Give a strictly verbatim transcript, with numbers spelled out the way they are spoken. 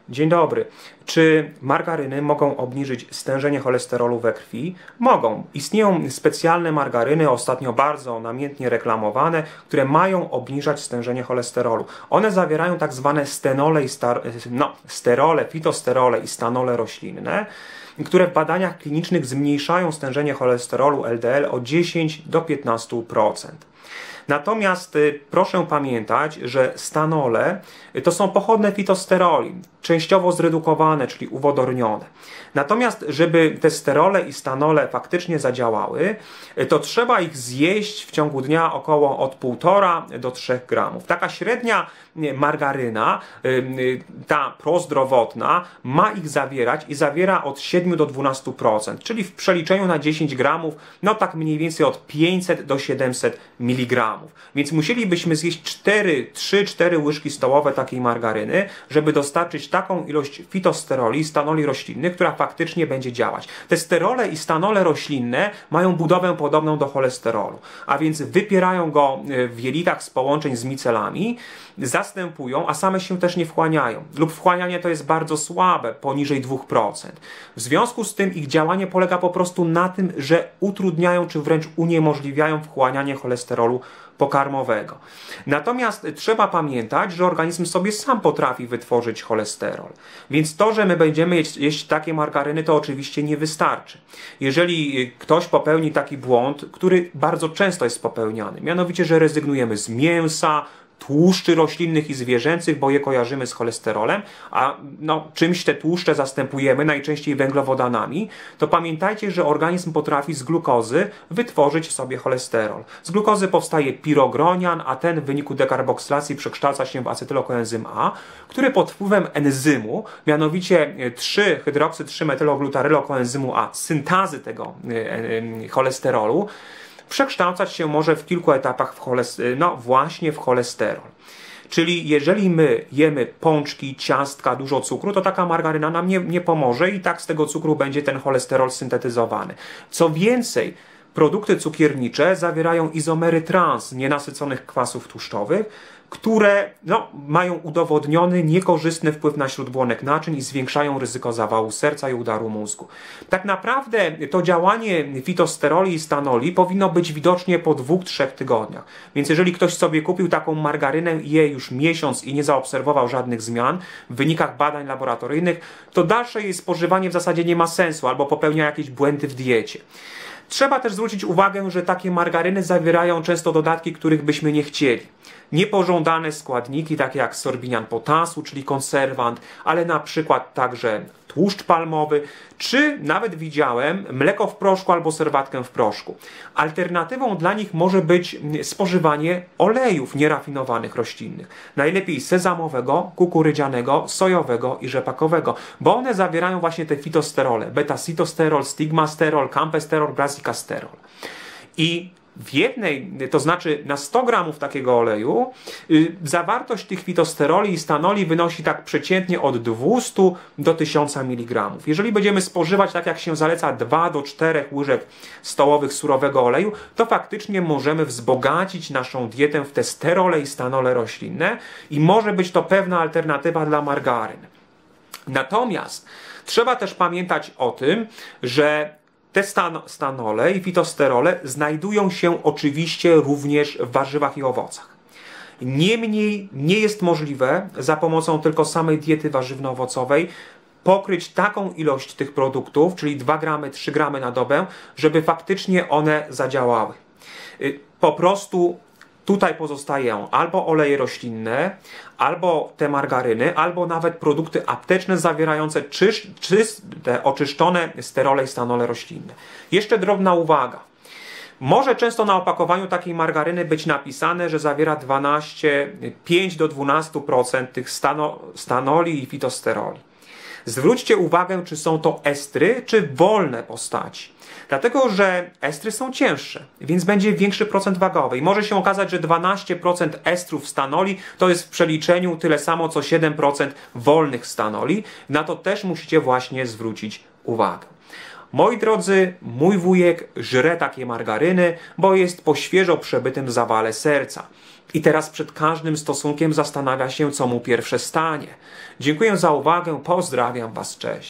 Dzień dobry. Czy margaryny mogą obniżyć stężenie cholesterolu we krwi? Mogą. Istnieją specjalne margaryny, ostatnio bardzo namiętnie reklamowane, które mają obniżać stężenie cholesterolu. One zawierają tak zwane stenole i star no, sterole, fitosterole i stanole roślinne, które w badaniach klinicznych zmniejszają stężenie cholesterolu L D L o dziesięć do piętnastu procent. Natomiast y, proszę pamiętać, że stanole y, to są pochodne fitosteroli, częściowo zredukowane, czyli uwodornione. Natomiast, żeby te sterole i stanole faktycznie zadziałały, y, to trzeba ich zjeść w ciągu dnia około od półtora do trzech gramów. Taka średnia y, margaryna, y, y, ta prozdrowotna, ma ich zawierać i zawiera od siedmiu do dwunastu procent, czyli w przeliczeniu na dziesięć gramów, no tak mniej więcej od pięćset do siedemset miligramów. Więc musielibyśmy zjeść cztery, trzy cztery łyżki stołowe takiej margaryny, żeby dostarczyć taką ilość fitosteroli, stanoli roślinnych, która faktycznie będzie działać. Te sterole i stanole roślinne mają budowę podobną do cholesterolu, a więc wypierają go w jelitach z połączeń z micelami, zastępują, a same się też nie wchłaniają. Lub wchłanianie to jest bardzo słabe, poniżej dwóch procent. W związku z tym ich działanie polega po prostu na tym, że utrudniają czy wręcz uniemożliwiają wchłanianie cholesterolu pokarmowego. Natomiast trzeba pamiętać, że organizm sobie sam potrafi wytworzyć cholesterol. Więc to, że my będziemy jeść, jeść takie margaryny, to oczywiście nie wystarczy. Jeżeli ktoś popełni taki błąd, który bardzo często jest popełniany, mianowicie, że rezygnujemy z mięsa, tłuszczy roślinnych i zwierzęcych, bo je kojarzymy z cholesterolem, a no, czymś te tłuszcze zastępujemy, najczęściej węglowodanami, to pamiętajcie, że organizm potrafi z glukozy wytworzyć sobie cholesterol. Z glukozy powstaje pirogronian, a ten w wyniku dekarboksylacji przekształca się w acetylokoenzym A, który pod wpływem enzymu, mianowicie trzy hydroksyd trzy metyloglutarylkoenzymu A, syntazy tego cholesterolu, przekształcać się może w kilku etapach w cholesterol, no właśnie w cholesterol. Czyli jeżeli my jemy pączki, ciastka, dużo cukru, to taka margaryna nam nie, nie pomoże i tak z tego cukru będzie ten cholesterol syntetyzowany. Co więcej, produkty cukiernicze zawierają izomery trans nienasyconych kwasów tłuszczowych, które no, mają udowodniony niekorzystny wpływ na śródbłonek naczyń i zwiększają ryzyko zawału serca i udaru mózgu. Tak naprawdę to działanie fitosteroli i stanoli powinno być widocznie po dwóch, trzech tygodniach. Więc jeżeli ktoś sobie kupił taką margarynę i je już miesiąc i nie zaobserwował żadnych zmian w wynikach badań laboratoryjnych, to dalsze jej spożywanie w zasadzie nie ma sensu albo popełnia jakieś błędy w diecie. Trzeba też zwrócić uwagę, że takie margaryny zawierają często dodatki, których byśmy nie chcieli. Niepożądane składniki, takie jak sorbinian potasu, czyli konserwant, ale na przykład także tłuszcz palmowy, czy nawet widziałem mleko w proszku albo serwatkę w proszku. Alternatywą dla nich może być spożywanie olejów nierafinowanych roślinnych. Najlepiej sezamowego, kukurydzianego, sojowego i rzepakowego, bo one zawierają właśnie te fitosterole, beta-sitosterol, stigmasterol, campesterol, brassicasterol. I w jednej, to znaczy na sto gramów takiego oleju, yy, zawartość tych fitosteroli i stanoli wynosi tak przeciętnie od dwustu do tysiąca miligramów. Jeżeli będziemy spożywać tak jak się zaleca dwa do czterech łyżek stołowych surowego oleju, to faktycznie możemy wzbogacić naszą dietę w te sterole i stanole roślinne i może być to pewna alternatywa dla margaryn. Natomiast trzeba też pamiętać o tym, że te stan stanole i fitosterole znajdują się oczywiście również w warzywach i owocach. Niemniej nie jest możliwe za pomocą tylko samej diety warzywno-owocowej pokryć taką ilość tych produktów, czyli dwa gramy, trzy gramy na dobę, żeby faktycznie one zadziałały. Po prostu tutaj pozostają albo oleje roślinne, albo te margaryny, albo nawet produkty apteczne zawierające czysz, czyste, oczyszczone sterole i stanole roślinne. Jeszcze drobna uwaga. Może często na opakowaniu takiej margaryny być napisane, że zawiera dwanaście, pięć do dwunastu procent tych stano, stanoli i fitosteroli. Zwróćcie uwagę, czy są to estry, czy wolne postaci. Dlatego, że estry są cięższe, więc będzie większy procent wagowy. I może się okazać, że dwanaście procent estrów stanoli to jest w przeliczeniu tyle samo, co siedem procent wolnych stanoli. Na to też musicie właśnie zwrócić uwagę. Moi drodzy, mój wujek żre takie margaryny, bo jest po świeżo przebytym zawale serca. I teraz przed każdym stosunkiem zastanawia się, co mu pierwsze stanie. Dziękuję za uwagę, pozdrawiam Was, cześć.